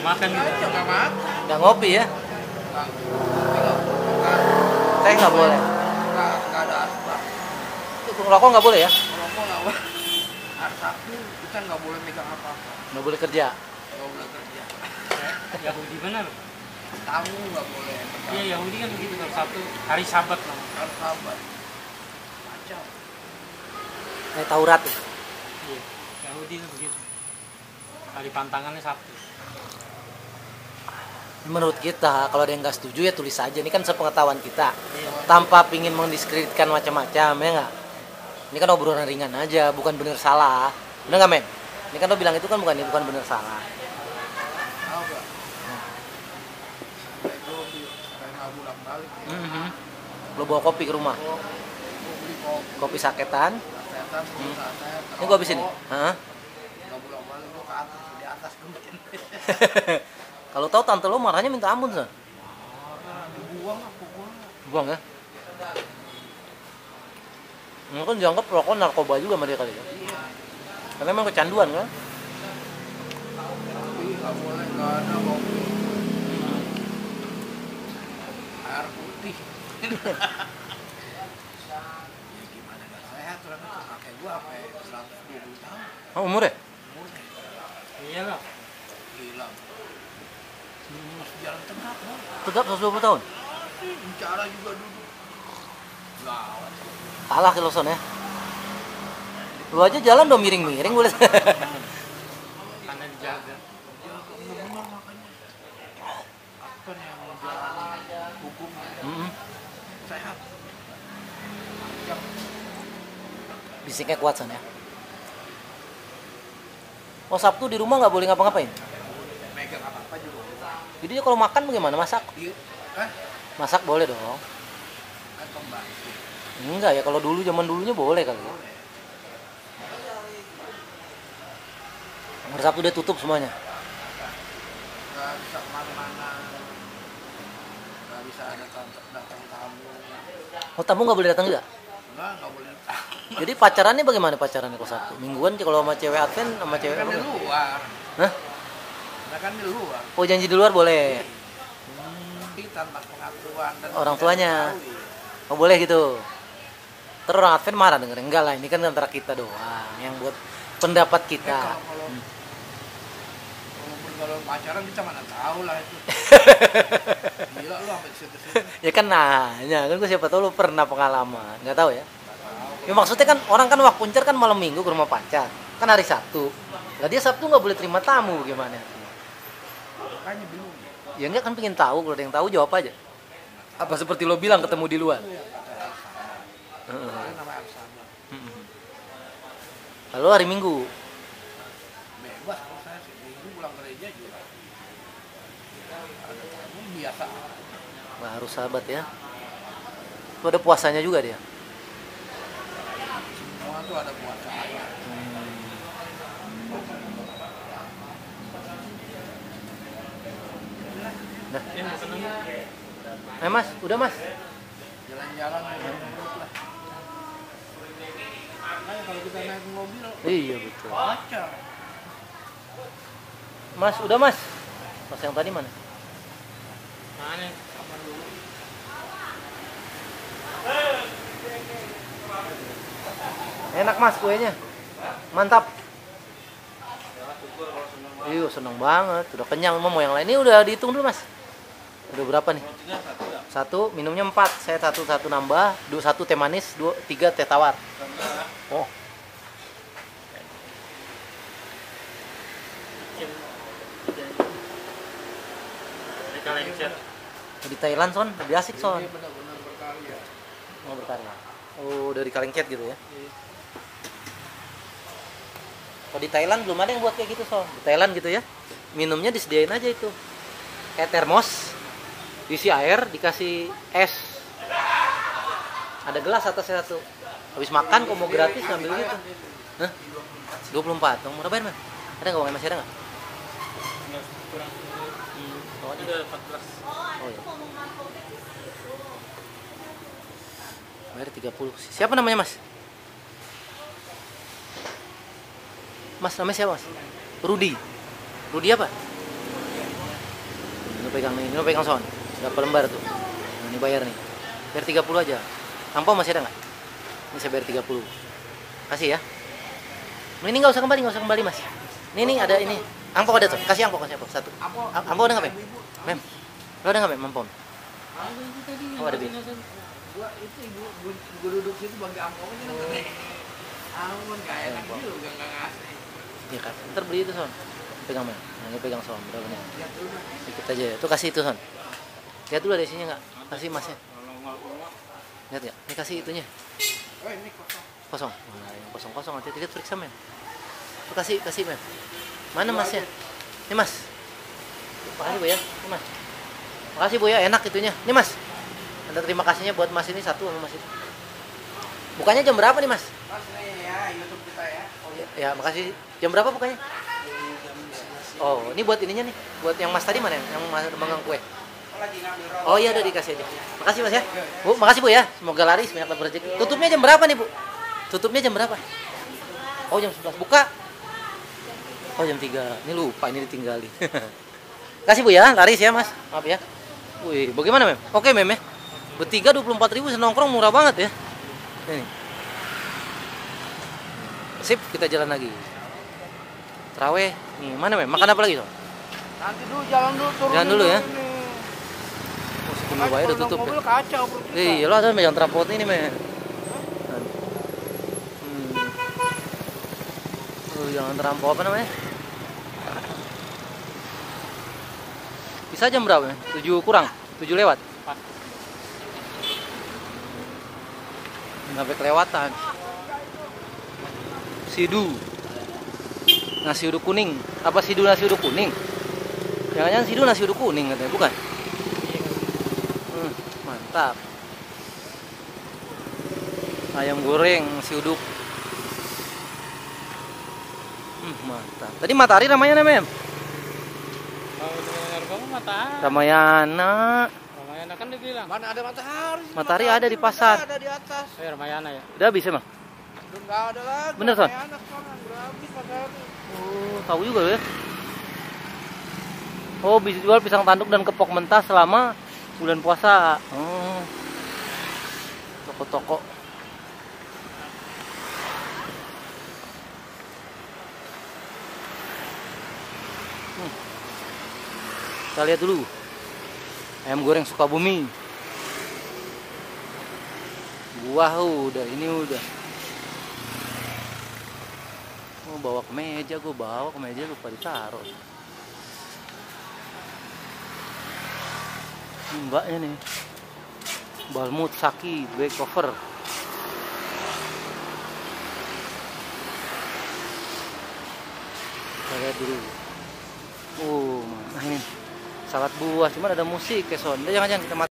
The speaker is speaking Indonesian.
makan gitu. Nggak makan. Nggak ngopi ya? Teh nggak boleh. Nggak ada asbak. Itu rokok nggak boleh ya? Rokok nggak boleh. Hari Sabtu kita nggak boleh megang apa-apa. Nggak boleh kerja. Nggak boleh kerja. Yahudi benar. Tamu nggak boleh. Iya Yahudi kan begitu kalau Sabtu hari Sabat lah. Harus sabar. Kacau. Taurat ya? Iya. Yahudi kan begitu. Hari pantangannya Sabtu. Menurut kita, kalau ada yang nggak setuju ya tulis aja. Ini kan sepengetahuan kita. Iya. Tanpa pingin mendiskreditkan macam-macam, ya nggak? Ini kan obrolan ringan aja, bukan bener salah. Bener nggak, men? Ini kan lo bilang itu kan bukan bener salah. Tahu nggak? Sampai gue nggak pulang balik. Ya. Lo bawa kopi ke rumah? Gue beli Kopi saketan? kesehatan, Ini gua habisin nih. Hah? Nggak pulang balik gue ke atas, di atas gemetin. Kalau tahu tante lo marahnya minta ampun, Son. Dibuang apa buang? Buang ya? Mungkin dianggap rokok narkoba juga sama dia kali ya. Iya. Karena emang kecanduan kan? Kopi nggak boleh, nggak ada kopi. Air putih. Ya gimana nggak sehat, soalnya kakek gua sampai 120 tahun. Oh, umurnya? Umurnya Iya lah. gila. Masih jalan tegak, Bang. Tegap 120 tahun? Bicara juga duduk. Gawat. Kalah ke lo, Son ya? Lu aja jalan udah miring-miring boleh. Karena dijaga. Ya benar makanya. Apa yang menjalani hukum sehat. Yang Bisiknya kuat, Son ya? Oh, Sabtu di rumah nggak boleh ngapa-ngapain? megang apa-apa juga. Jadi kalau makan bagaimana? Masak? Iya. Masak boleh dong. Kan pembantu. Enggak ya, kalau dulu zaman dulunya boleh kali ya. Hari Sabtu dia tutup semuanya. Nggak bisa kemana-mana. Nggak bisa datang tamu. Oh, tamu nggak boleh datang juga? Nggak boleh datang. Jadi pacarannya bagaimana pacarannya kalau Sabtu? Mingguan kalau sama cewek Advent sama cewek Kan apa? di luar. Hah? Nah, kan di luar. Oh, janji di luar boleh. Tapi tanpa pengakuan dan Orang tuanya. diketahui. Oh, boleh gitu. Terus orang Advent marah denger. Enggak lah, ini kan antara kita doang. Yang buat pendapat kita. Kalau pacaran kita mana tahu lah itu. Gila lu sampai situ-situ. Ya kan nanya, kan gue siapa tahu lu pernah pengalaman. Nggak tahu ya. Ya maksudnya kan orang kan waktu kuncer kan malam minggu ke rumah pacar. Kan hari Sabtu. Lah dia Sabtu nggak boleh terima tamu gimana? Makanya bingung. Ya enggak kan pengen tahu, kalau ada yang tahu jawab aja. Apa seperti lo bilang ketemu di luar? Itu namanya Alsama. Lalu hari Minggu. Bebas kalau saya sih. Minggu pulang gereja juga. Ada tamu biasa. Wah, harus sahabat ya. Itu ada puasanya juga dia. Semua tuh ada puasanya. Nah, Ya mau seneng. Mas, udah Mas. Jalan-jalan menurut lah. Makanya kalau kita naik mobil, Iya betul. baca. Mas, udah Mas. Mas yang tadi mana? Mana? Enak Mas kuenya. Mantap. Iya, seneng banget. Udah kenyang, mau yang lain. Ini udah dihitung dulu Mas. Udah berapa nih? Satu, minumnya 4. Saya satu nambah. 1 teh manis, 3 teh tawar. Oh, Di Kalengcer. di Thailand Son, lebih asik Son. Ini benar-benar berkarya. Mau berkarya. Oh, dari Kalengket gitu ya. Kalau di Thailand belum ada yang buat kayak gitu Son. Di Thailand gitu ya. Minumnya disediain aja itu. Kayak termos. Diisi air, dikasih es. Ada gelas atasnya satu. Habis makan kok mau gratis ngambil gitu. Hah? 24. Dong, mau bayar, Man? Ada nggak uangnya masih ada nggak? Kurang. Oh, Ini udah 14. Oh iya. Bayar 30. Siapa namanya Mas? Mas namanya siapa Mas? Rudi. Rudi apa? Ini lo pegang Son. Berapa lembar tuh? Nah, ini bayar nih. Bayar 30 aja. Angpau masih ada nggak? Ini saya bayar 30. Kasih ya. Ini nggak usah kembali Mas. Ini ada ini. Angpau ada tuh. Kasih angpau satu. Angpau ada nggak, Mem? Mem. Lo ada nggak, Mem? Angpau. Oh, ada, Bi. Gua itu ibu duduk situ bagi angpaunya kan. Ampun gak enak juga enggak ngasih. Iya kan. Ntar beli itu Son. Pegang Mem. Nah, ini pegang Son. Berapa nih? Dikit aja ya. Tuh kasih itu Son. Lihat dulu ada isinya nggak? Kasih Masnya. Lihat ya. Ini kasih itunya. Oh, ini kosong. Kosong. Nah, yang kosong nanti lihat periksa Mem. Tuh kasih Mem. Mana Masnya? Ini Mas. Makasih Bu ya. Ini Mas. Makasih Bu ya, enak itunya. Ini Mas. Anda terima kasihnya buat Mas ini satu sama Mas itu. Bukanya jam berapa nih Mas? Mas nih ya, YouTube kita ya. Oh ya, makasih. Jam berapa bukanya? Oh, ini buat ininya nih. Buat yang Mas tadi mana? Yang Mas megang kue. Lagi ngambil rokok. Oh iya, udah dikasih aja. Makasih Mas ya. Bu, makasih Bu ya. Semoga laris, banyak dapat rezeki. Tutupnya jam berapa nih Bu? Tutupnya jam berapa? Oh, jam 11. Buka. Oh, jam 3. Ini lupa, ini ditinggalin. Kasih Bu ya, laris ya Mas. Maaf ya. Wih, bagaimana Mem? Oke Mem ya. Bertiga 24.000 senongkrong murah banget ya. Ini. Sip, kita jalan lagi. Terawih. Nih, mana Mem? Makan apa lagi, Sob? Nanti dulu jalan dulu turun. Jalan dulu ya. Nih. Oh, sebelum bayar udah tutup mobil ya. kacau bro kita. Iya, lo ada megang trapot ini, Mem. Jangan terampau apa namanya? Bisa jam berapa? 7 kurang? 7 lewat? Pas. Sampai kelewatan. Sidu. Nasi uduk kuning. Apa sidu nasi uduk kuning? Jangan-jangan sidu nasi uduk kuning katanya, bukan? Mantap. Ayam goreng nasi uduk. Mantap. Tadi Matahari namanya Mem? Kalau dengar kamu Matahari. Ramayana. Ramayana kan dibilang. Mana ada matahari? Matahari ada di pasar. Ada di atas. Ramayana ya. Udah habis emang? Udah enggak ada lagi. Bener, Son? Anak sekarang udah habis matahari. Oh, tahu juga ya. Oh, bisa jual pisang tanduk dan kepok mentah selama bulan puasa. Oh. Toko-toko. Kita lihat dulu. Ayam goreng Sukabumi. Buah udah, ini udah. Oh, bawa ke meja, gue bawa ke meja lupa ditaruh. Ini mbaknya nih. Balmut Saki back cover. Kita lihat dulu. Oh, nah ini salad buah, cuman ada musik ya Son. Jangan kita